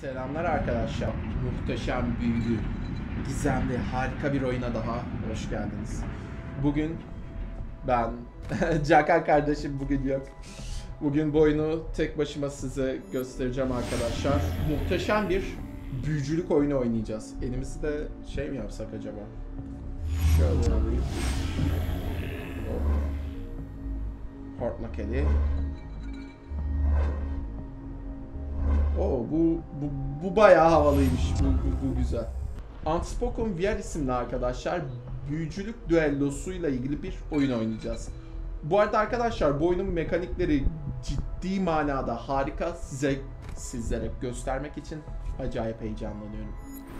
Selamlar arkadaşlar. Muhteşem, büyülü, gizemli, harika bir oyuna daha hoş geldiniz. Bugün ben, Cakan kardeşim bugün yok. Bugün bu oyunu tek başıma size göstereceğim arkadaşlar. Muhteşem bir büyücülük oyunu oynayacağız. Elimizde şey mi yapsak acaba? Şöyle alayım. Hortlak eli. Oo, bu bayağı havalıymış. Bu güzel. Unspoken VR isimli arkadaşlar büyücülük düellosuyla ilgili bir oyun oynayacağız. Bu arada arkadaşlar bu oyunun mekanikleri ciddi manada harika. Sizlere göstermek için acayip heyecanlanıyorum.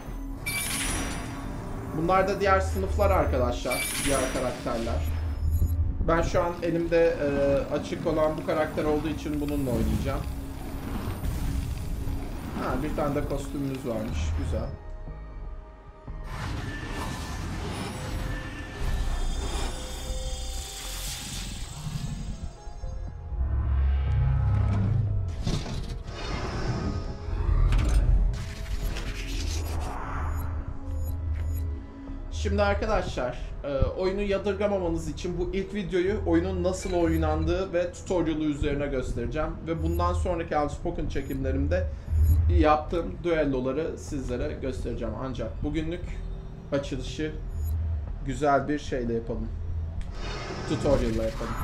Bunlar da diğer sınıflar arkadaşlar. Diğer karakterler. Ben şu an elimde açık olan bu karakter olduğu için bununla oynayacağım. Ha, bir tane de kostümümüz varmış. Güzel. Şimdi arkadaşlar, oyunu yadırgamamanız için bu ilk videoyu oyunun nasıl oynandığı ve tutorial'ı üzerine göstereceğim. Ve bundan sonraki Unspoken çekimlerimde yaptığım düelloları sizlere göstereceğim. Ancak bugünlük açılışı güzel bir şeyle yapalım. Tutorial'la yapalım.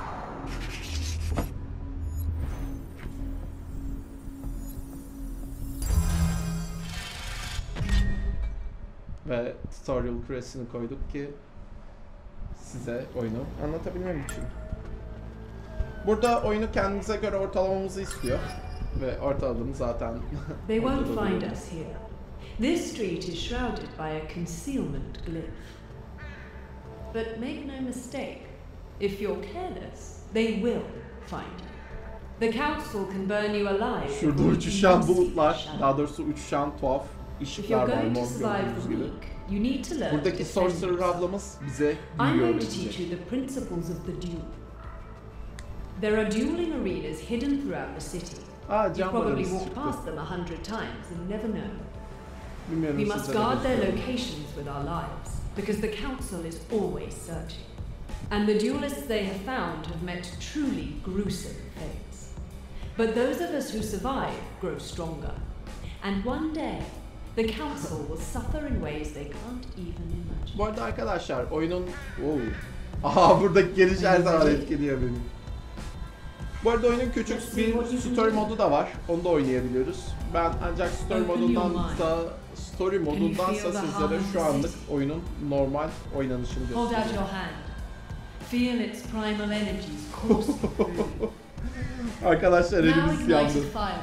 Ve tutorial küresini koyduk ki size oyunu anlatabilmem için. Burada oyunu kendimize göre ortalamamızı istiyor. Ve ortalamamız zaten They won't find us here. This street is shrouded by a concealment glyph. But make no mistake, if you're careless, they will find you. The council can burn you alive. Şurada uçuşan bulutlar, daha doğrusu uçuşan tuhaf If ışıklar you're var going to mor survive gördüğünüz the gibi. week, you need to learn to Buradaki defend sorcerer yourself. ablamız bize I'm büyü going to teach öğretecek. you the principles of the duel. There are dueling arenas hidden throughout the city. Aa, You cam probably barımız walked çıktı. past them 100 times and never know. Bilmiyorum, We must sizlere guard their gösteriyorum. locations with our lives, because the council is always searching. And the duelists they have found have met truly gruesome fates. But those of us who survive grow stronger. And one day, the council will suffer in ways they can't even imagine. Bu arada arkadaşlar oyunun... Aha, buradaki geliş her zaman etkiliyor beni. Bu arada oyunun küçük bir story modu da var. Onu da oynayabiliyoruz. Ben ancak story modundansa sizlere şu anlık oyunun normal oynanışını Hold out göstereceğim. your hand. Feel its primal energies coursing through you. Arkadaşlar Now elimiz ignite yandı. a fire.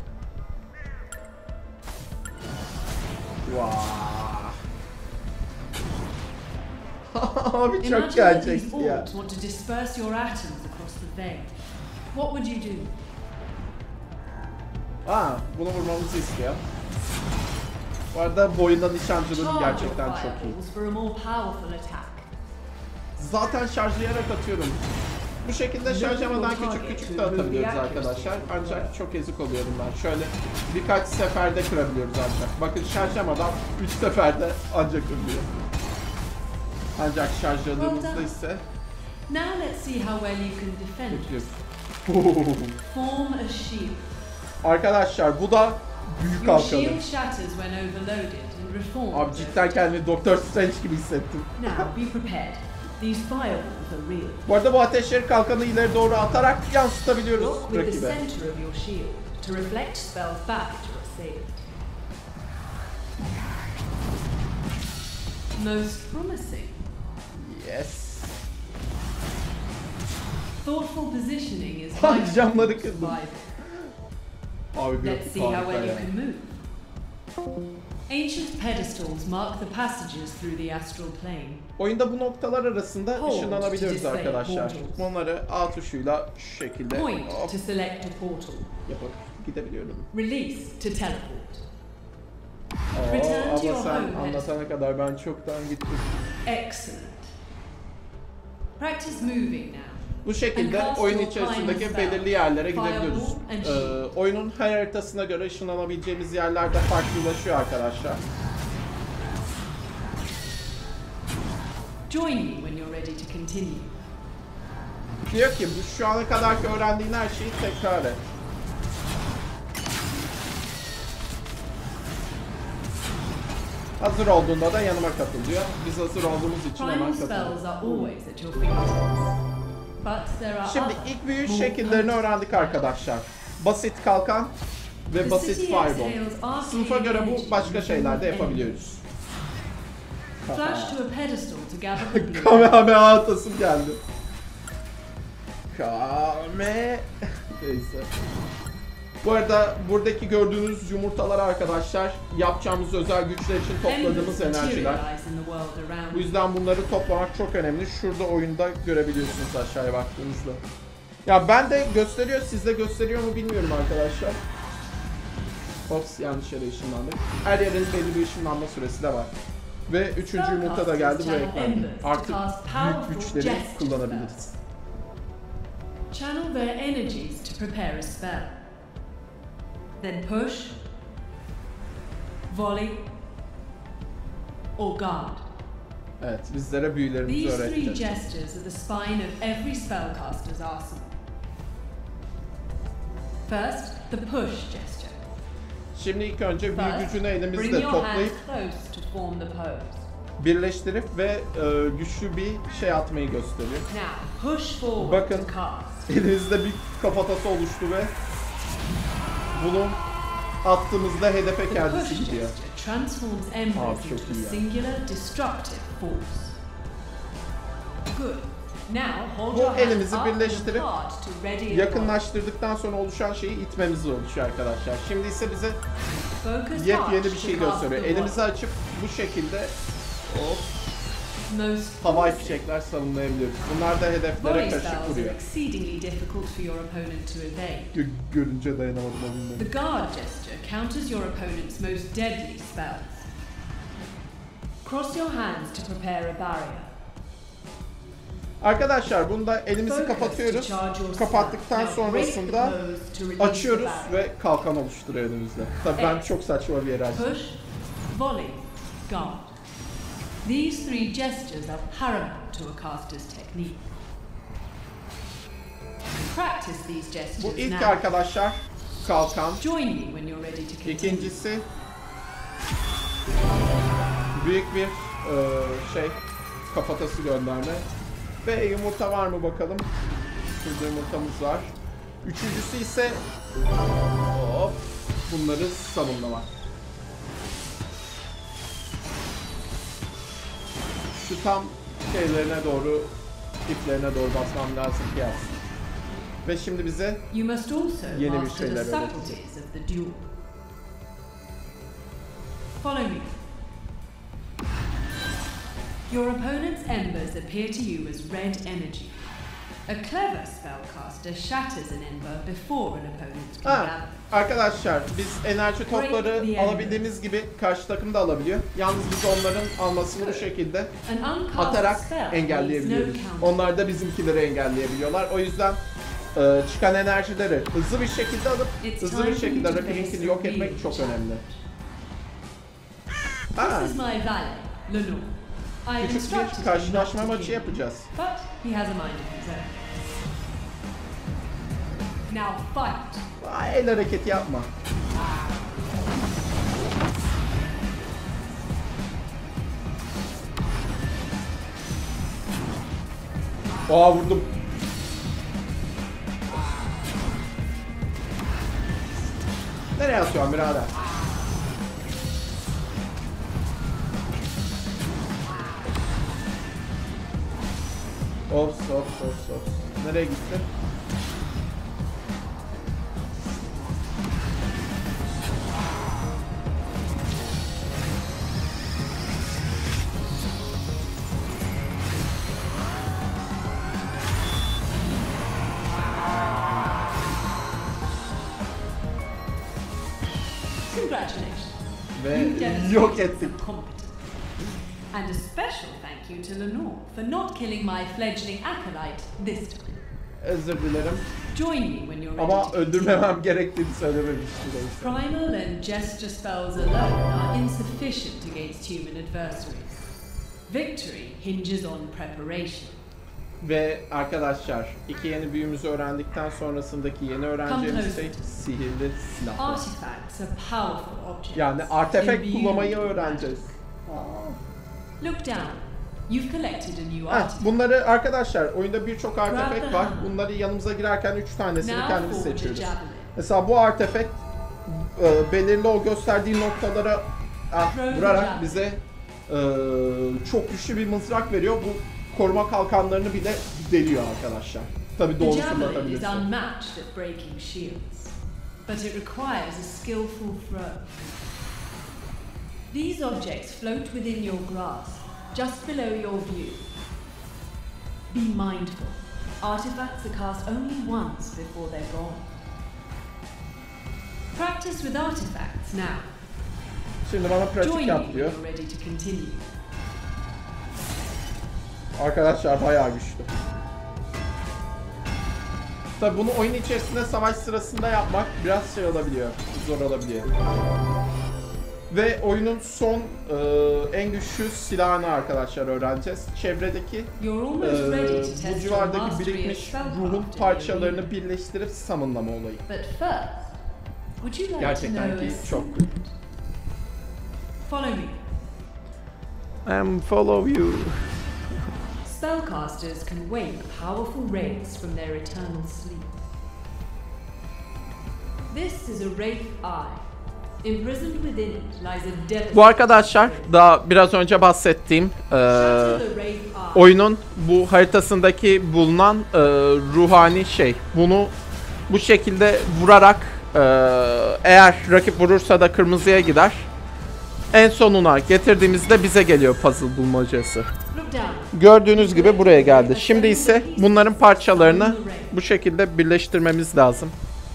Abi Imagine çok that gerçekti these ya. orbs want to disperse your atoms across the veil. What would you do? Bunu vurmamızı istiyor. Bu arada boyunda nişancılığım Charge your gerçekten çok iyi. fireballs for a more powerful attack. Zaten şarjlayarak atıyorum. Bu şekilde şarjlamadan küçük de atabiliyoruz arkadaşlar. Ancak çok ezik oluyorum ben. Şöyle birkaç seferde kırabiliyoruz ancak. Bakın şarjlamadan 3 seferde ancak kırılıyor. Ancak şarjladığımızda ise... Now let's see how well you can defend. Form a shield. Arkadaşlar bu da büyük Your kalkanı. shield shatters when overloaded and reforms. Abi cidden kendimi Doktor Strange gibi hissettim. Now be prepared. These fireballs are real. Bu arada bu ateşleri kalkanı ileri doğru atarak yansıtabiliyoruz Look with the rakibe. center of your shield to reflect spells back to your assailant. Most promising. Yes. Thoughtful positioning is Bak, vital camları to kırdım. survival. Abi bir Let's see how harika well you ya. can move. Ancient pedestals mark the passages through the astral plane. Oyunda bu noktalar arasında Hold ışınlanabiliyoruz to display arkadaşlar. portals. Onları A tuşuyla şu şekilde Point hop to select a portal. yapıp gidebiliyorum. Release to teleport. Aa, Return to abla your sen home anlatana kadar ben çoktan gittim. Excellent. Practice moving now. Bu şekilde oyun içerisindeki belirli yerlere gidebiliyoruz. Oyunun her haritasına göre ışınlanabileceğimiz yerler de farklılaşıyor arkadaşlar. Join me when you're ready to continue. Diyor ki bu şu ana kadarki öğrendiğin her şeyi tekrar et. Hazır olduğunda da yanıma katıl diyor. Biz hazır olduğumuz için hemen katılıyoruz. Şimdi ilk büyü şekillerini öğrendik arkadaşlar. Basit kalkan ve basit fireball. Sınıfa göre bu başka şeyler de yapabiliyoruz. Kamehameha atasım geldi. Neyse. Bu arada buradaki gördüğünüz yumurtalar arkadaşlar yapacağımız özel güçler için topladığımız enerjiler. Bu yüzden bunları toplamak çok önemli. Şurada oyunda görebiliyorsunuz aşağıya baktığınızda. Ya ben de gösteriyor, sizde gösteriyor mu bilmiyorum arkadaşlar. Ops, yanlış yere ışınlandık. Her yerin belli bir ışınlanma süresi de var. Ve 3. yumurta da geldi buraya eklendi. Artık büyük güçleri kullanabiliriz. Channel their energies to prepare a spell. Then push, volley, or guard. Evet, bizlere büyülerimizi öğreteceğiz. These three gestures are the spine of every spellcaster's arsenal. First, the push gesture. Şimdi ilk önce büyü gücünü elimizde toplayıp birleştirip ve güçlü bir şey atmayı gösteriyor. Bakın, elimizde bir kafatası oluştu ve bunu attığımızda hedefe kendisi gidiyor. Abi çok iyi ya. Bu elimizi birleştirip yakınlaştırdıktan sonra oluşan şeyi itmemiz oluşuyor arkadaşlar. Şimdi ise bize yepyeni bir şey gösteriyor. Elimizi açıp bu şekilde havai fişekler savunmayabiliyoruz. Bunlar da hedeflere kaşık vuruyor. Görünce dayanamadım onunla. The guard gesture counters your opponent's most deadly spells. Cross your hands to prepare a barrier. Arkadaşlar bunda elimizi kapatıyoruz. Kapattıktan sonrasında açıyoruz ve kalkan oluşturuyor elimizde. Tabii ben çok saçma bir yere açtım. Push, volley, guard. These three gestures are paramount to a caster's technique. Practice these gestures Bu ilk now. arkadaşlar kalkan. Join me when you're ready to continue. İkincisi büyük bir kafatası gönderme. Ve yumurta var mı bakalım. Şurada yumurtamız var. Üçüncüsü ise bunları savunma. Şu tam şeylerine doğru, iplerine doğru basmam lazım ki yapsın. Ve şimdi bize yeni bir şeyler öğretecek. Follow me. Your opponent's embers appear to you as red energy. A clever spellcaster shatters an ember before an opponent can gather. Arkadaşlar biz enerji topları alabildiğimiz gibi karşı takım da alabiliyor. Yalnız biz onların almasını bu şekilde atarak engelleyebiliyoruz. Onlar da bizimkileri engelleyebiliyorlar. O yüzden çıkan enerjileri hızlı bir şekilde alıp hızlı bir şekilde rakibinkini yok etmek çok önemli. This is my valet, Lenore. Küçük bir karşılaşma maçı yapacağız. El hareketi yapma. Vurdum. Nereye atıyorsun birader? Ops. Nereye gitti? Ve yok ettik. And a special thank you to Lenore for not killing my fledgling acolyte this time. özür dilerim. Join me when you're ready Ama to continue. öldürmemem gerektiğini söylememişti. Primal and gesture spells alone are insufficient against human adversaries. Victory hinges on preparation. Ve arkadaşlar, iki yeni büyümüzü öğrendikten sonrasındaki yeni öğreneceğimiz şey sihirli silahlar. Artifacts are powerful objects. Yani artefakt imbued kullanmayı with öğreneceğiz. magic. Look down. You've collected a new Heh, artifact. bunları arkadaşlar, oyunda birçok artefakt var. Bunları yanımıza girerken 3 tanesini Now kendimiz forge a seçiyoruz. javelin. Mesela bu artefakt belirli o gösterdiği noktalara vurarak bize çok güçlü bir mızrak veriyor. Bu koruma kalkanlarını bile deliyor arkadaşlar. Tabii The doğrusunu javelin is atabilirsin. unmatched at breaking shields, but it requires a skillful throw. These objects float within your grasp, just below your view. Be mindful. Artifacts are cast only once before they're gone. Practice with artifacts now. Şimdi bana pratik Join me yap when diyor. you're ready to continue. Arkadaşlar bayağı güçlü. Tabi bunu oyun içerisinde savaş sırasında yapmak biraz şey olabiliyor, zor olabiliyor. Ve oyunun son en güçlü silahını arkadaşlar öğreneceğiz. Çevredeki bu civardaki birikmiş ruhun parçalarını birleştirip summonlama olayı. Gerçekten ki çok cool. Follow me. Follow you. Spellcasters can wake powerful rays from their eternal sleep. This is a wraith eye. Imprisoned within it lies a devastating. Bu arkadaşlar daha biraz önce bahsettiğim oyunun bu haritasındaki bulunan ruhani şey. Bunu bu şekilde vurarak eğer rakip vurursa da kırmızıya gider. En sonuna getirdiğimizde bize geliyor puzzle bulmacası. Gördüğünüz gibi buraya geldi. Şimdi ise bunların parçalarını bu şekilde birleştirmemiz lazım.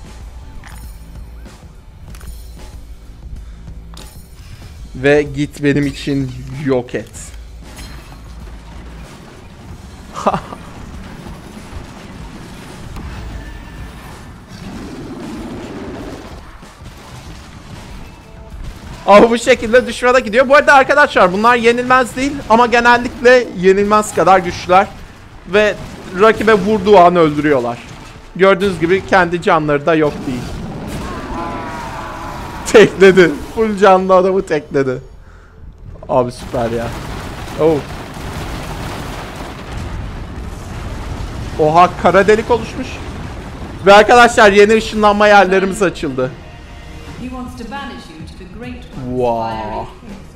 Ve git benim için yok et. Ama bu şekilde düşmana gidiyor. Bu arada arkadaşlar bunlar yenilmez değil ama genellikle yenilmez kadar güçlüler. Ve rakibe vurduğu an öldürüyorlar. Gördüğünüz gibi kendi canları da yok değil. Tekledi. Full canlı adamı tekledi. Abi süper ya. Oh. Oha, kara delik oluşmuş. Ve arkadaşlar yeni ışınlanma yerlerimiz açıldı. Wow.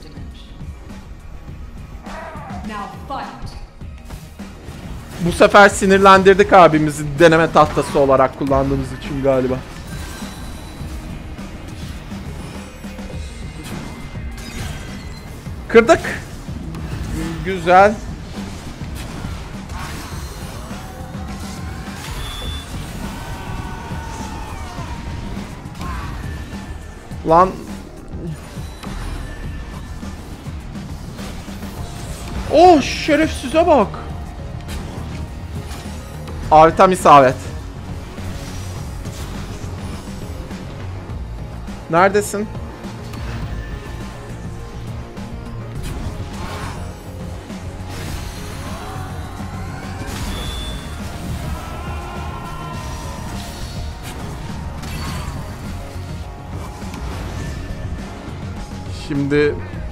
Bu sefer sinirlendirdik abimizi deneme tahtası olarak kullandığımız için galiba. Kırdık. Güzel. Lan. Oh, şerefsize bak. Abi tam isabet. Neredesin? Şimdi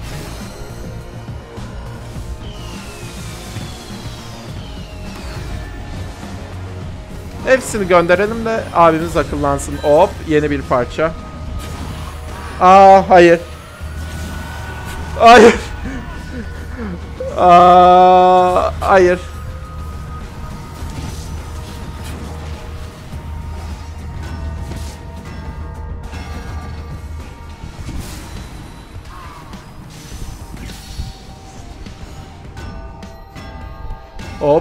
hepsini gönderelim de abimiz akıllansın. Hop, yeni bir parça. Aa, hayır. Hayır. Aa, hayır. Hop.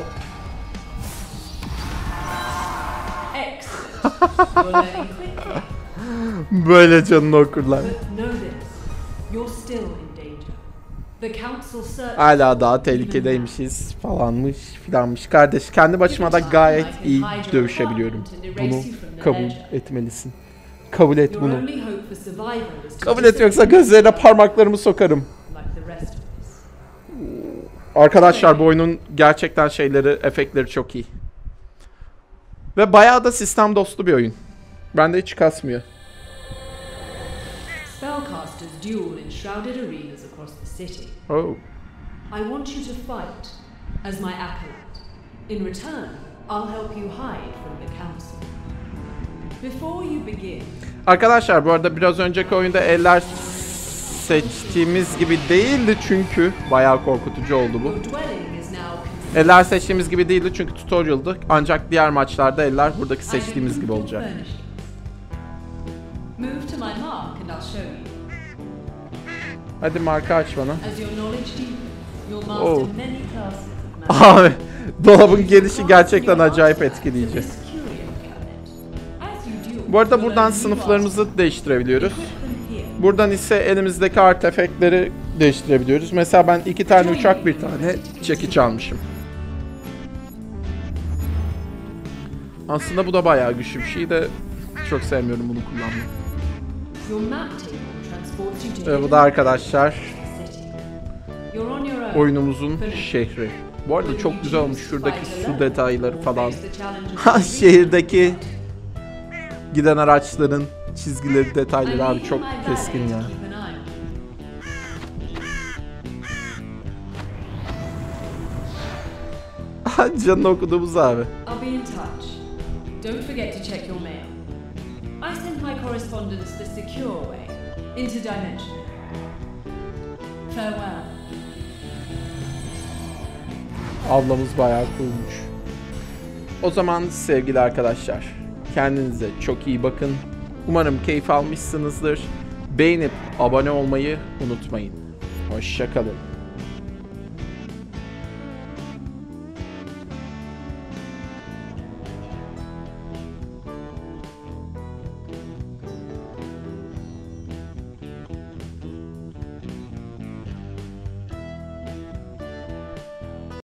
Böyle canını okurlar. The council search Hala daha tehlikedeymişiz falanmış filanmış. Kardeş kendi başıma da gayet iyi dövüşebiliyorum. Bunu kabul etmelisin. Kabul et Your bunu. only hope for survival is to Kabul et yoksa gözlerine parmaklarımı sokarım. like the rest of us. Arkadaşlar bu oyunun gerçekten efektleri çok iyi. Ve bayağı da sistem dostu bir oyun. Bende hiç kasmıyor. Spellcasters duel in shrouded arenas across the city. Oh. I want you to fight as my acolyte. In return, I'll help you hide from the council. Before you begin, Arkadaşlar bu arada biraz önceki oyunda eller seçtiğimiz gibi değildi çünkü bayağı korkutucu oldu bu. your dwelling is now Eller seçtiğimiz gibi değildi çünkü tutorial'dı. Ancak diğer maçlarda eller buradaki seçtiğimiz seçtiğimiz gibi olacak. Move to my mark and I'll show you. Hadi marka aç bana. As your knowledge deepens, you'll master Oh. many classes of magic. Abi dolabın gelişi gerçekten acayip etkileyici. Bu arada buradan sınıflarımızı değiştirebiliyoruz. Buradan ise elimizdeki artefakleri değiştirebiliyoruz. Mesela ben 2 tane uçak, 1 tane çekiç almışım. Aslında bu da bayağı güçlü bir şey de çok sevmiyorum bunu kullanmayı. Bu da arkadaşlar oyunumuzun şehri. Bu arada çok güzel olmuş şuradaki su detayları falan. Şehirdeki giden araçların çizgileri, detayları abi çok keskin ya. Canını okuduğumuz abi. I'll be in touch. Don't forget to check your mail. I send my correspondence the secure way, interdimensional. Farewell. Ablamız bayağı coolmuş. O zaman sevgili arkadaşlar, kendinize çok iyi bakın. Umarım keyif almışsınızdır. Beğenip abone olmayı unutmayın. Hoşça kalın.